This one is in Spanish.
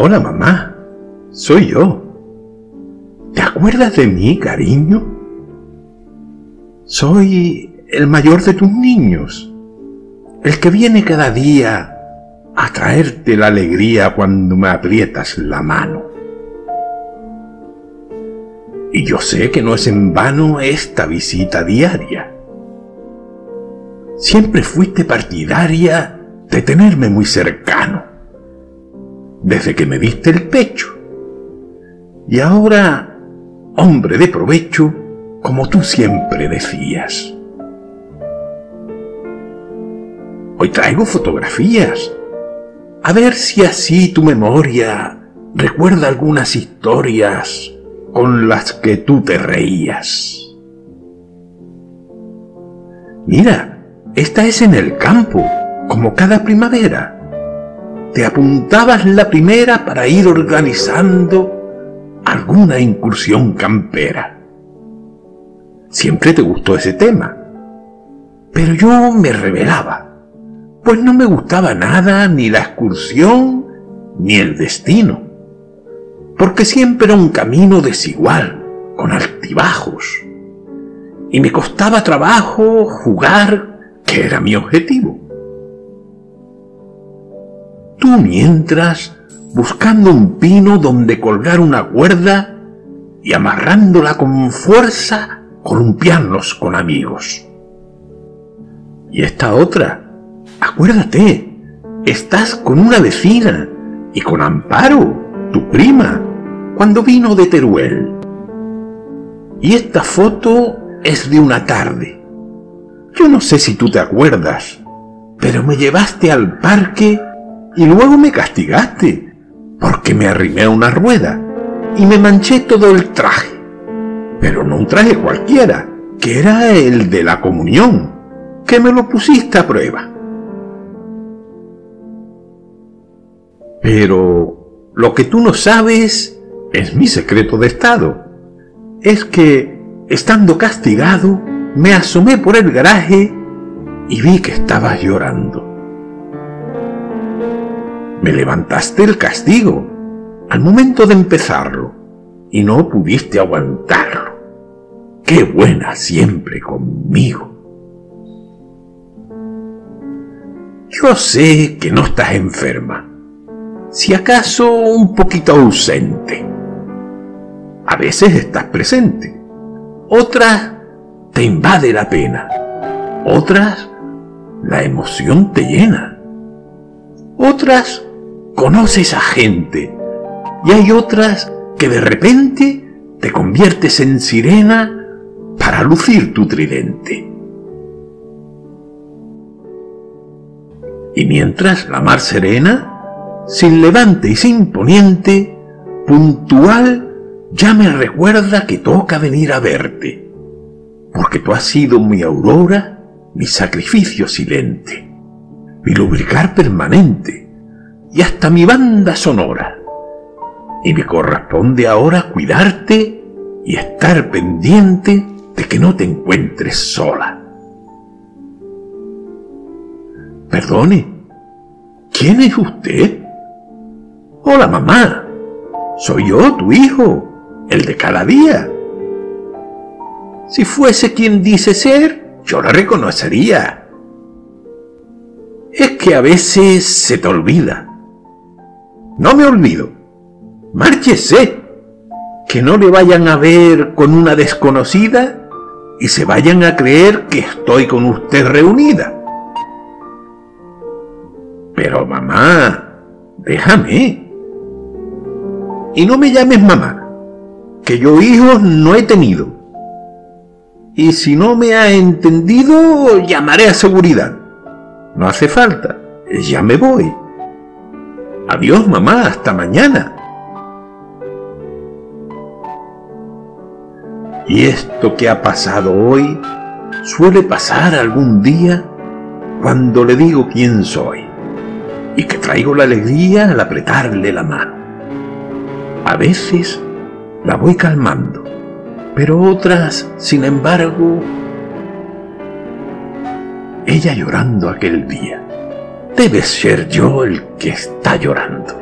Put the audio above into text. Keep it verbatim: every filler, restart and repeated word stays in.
Hola, mamá. Soy yo. ¿Te acuerdas de mí, cariño? Soy el mayor de tus niños, el que viene cada día a traerte la alegría cuando me aprietas la mano. Y yo sé que no es en vano esta visita diaria. Siempre fuiste partidaria de tenerme muy cercano, desde que me diste el pecho. Y ahora, hombre de provecho, como tú siempre decías. Hoy traigo fotografías, a ver si así tu memoria recuerda algunas historias con las que tú te reías. Mira, esta es en el campo, como cada primavera. Te apuntabas la primera para ir organizando alguna incursión campera. Siempre te gustó ese tema, pero yo me rebelaba, pues no me gustaba nada ni la excursión ni el destino, porque siempre era un camino desigual, con altibajos, y me costaba trabajo jugar, que era mi objetivo. Tú mientras, buscando un pino donde colgar una cuerda y amarrándola con fuerza, columpiarnos con amigos. Y esta otra, acuérdate, estás con una vecina y con Amparo, tu prima, cuando vino de Teruel. Y esta foto es de una tarde. Yo no sé si tú te acuerdas, pero me llevaste al parque y luego me castigaste, porque me arrimé a una rueda y me manché todo el traje. Pero no un traje cualquiera, que era el de la comunión, que me lo pusiste a prueba. Pero lo que tú no sabes es mi secreto de estado. Es que, estando castigado, me asomé por el garaje y vi que estabas llorando. Me levantaste el castigo al momento de empezarlo y no pudiste aguantarlo. ¡Qué buena siempre conmigo! Yo sé que no estás enferma, si acaso un poquito ausente. A veces estás presente, otras te invade la pena, otras la emoción te llena, otras conoces a gente y hay otras que de repente te conviertes en sirena para lucir tu tridente. Y mientras la mar serena, sin levante y sin poniente, puntual ya me recuerda que toca venir a verte, porque tú has sido mi aurora, mi sacrificio silente, mi lubricar permanente y hasta mi banda sonora. Y me corresponde ahora cuidarte y estar pendiente de que no te encuentres sola. Perdone, ¿quién es usted? Hola, mamá. Soy yo, tu hijo, el de cada día. Si fuese quien dice ser, yo la reconocería. Es que a veces se te olvida. No me olvido. Márchese, que no le vayan a ver con una desconocida y se vayan a creer que estoy con usted reunida. Pero mamá, déjame. Y no me llames mamá, que yo hijos no he tenido. Y si no me ha entendido, llamaré a seguridad. No hace falta, ya me voy. Adiós, mamá, hasta mañana. Y esto que ha pasado hoy suele pasar algún día cuando le digo quién soy y que traigo la alegría al apretarle la mano. A veces la voy calmando, pero otras, sin embargo, ella llorando aquel día. Debe ser yo el que está llorando.